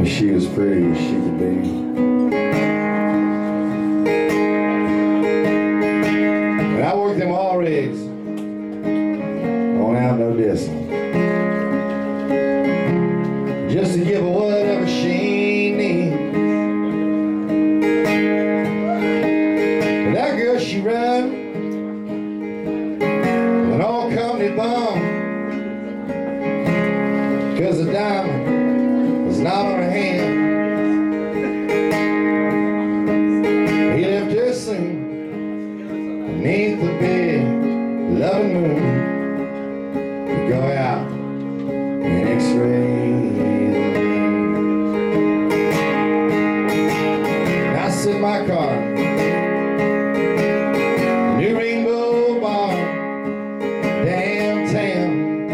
She was pretty as she could be. And I worked them all rigs. Don't have no distance. Just to give her whatever she needs. And that girl, she run an old company bum. 'Cause the diamond was not on her hand. He left her soon beneath the big loving moon to go out and x-ray. And I sit in my car, New Rainbow Bar, downtown.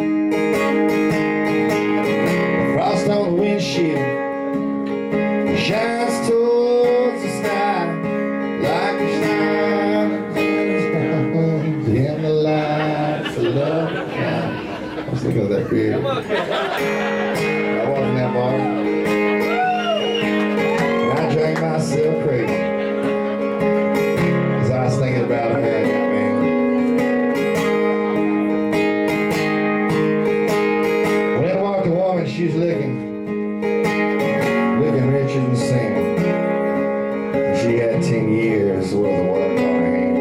Frost on the windshield shines towards the sky like a shine in the lights of love. I was thinking of that beer. I wasn't that bar. And I drank myself crazy as I was thinking about her, man. When I walked the woman, she was looking richer than sand. She had 10 years worth of work on her hand.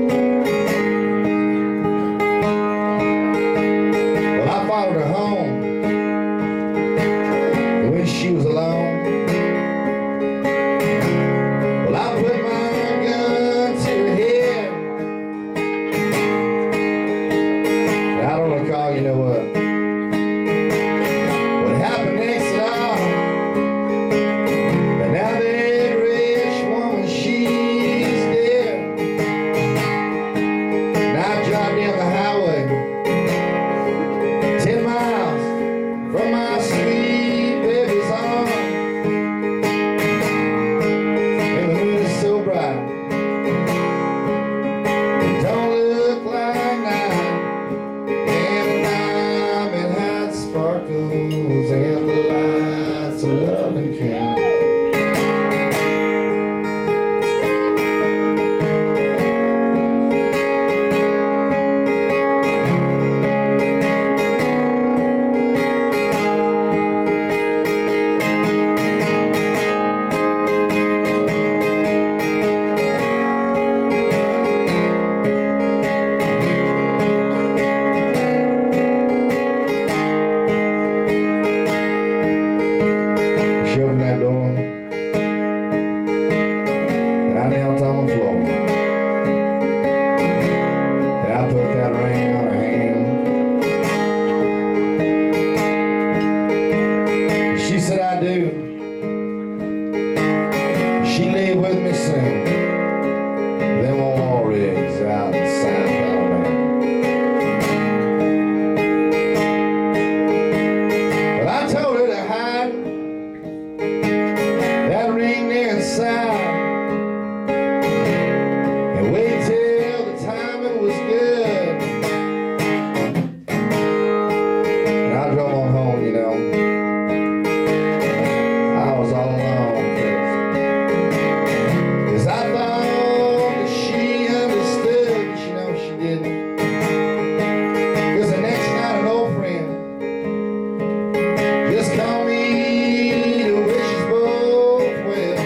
Well, I followed her home, and when she was alone, well, I put my gun to her head. And I don't recall, you know what happened next at all. Now that rich woman, she's dead. And I drive down the highway 10 miles from my sweet baby's arms. And the moon is so bright, it don't look like night. And the diamond hat sparkles and the lights of love and care. Opened that door, and I knelt on the floor, and I put that ring on her hand. She said, I do. She leave with me soon. Them old law rigs out in South Alabama. Well, I told her to hide that ring there inside and wait till the timing was good. And I drove on home, you know. I was all alone, 'cause I thought that she understood, but you know she didn't. 'Cause the next night an old friend just called me to wish us both well.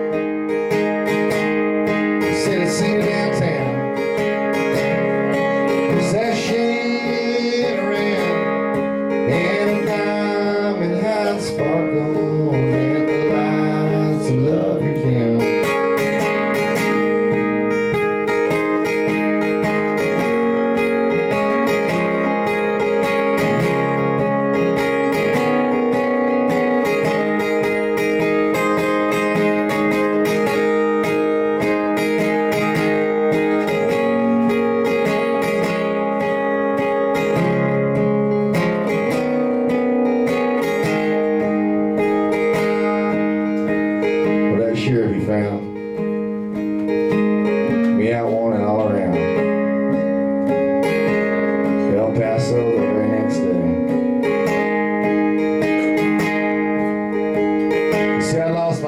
Said it's seen downtown, sashaying around, and a diamond hat sparkle and the lights of love you can. Sure he found me out wanted all around El Paso the very next day.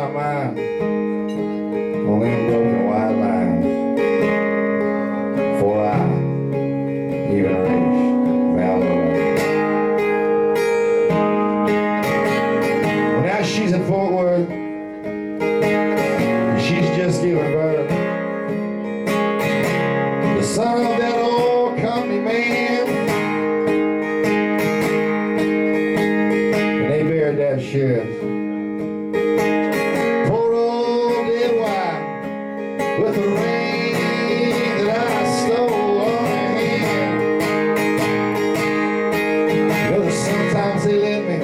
my mind on them broken white lines before I even reached Valley. Well, now she's in Fort Worth, and she's just giving birth. The son of that old company man, and they buried that sheriff. Poor old dead wife with a ring that I stole on her hand. You know, sometimes they let me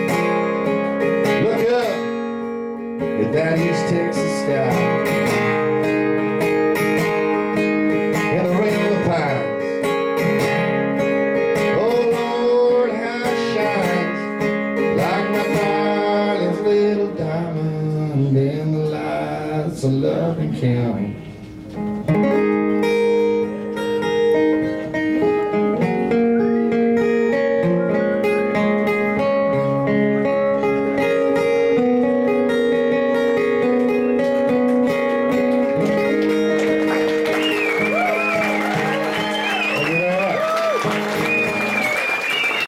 look up at that East Texas sky. In the lights of loving county.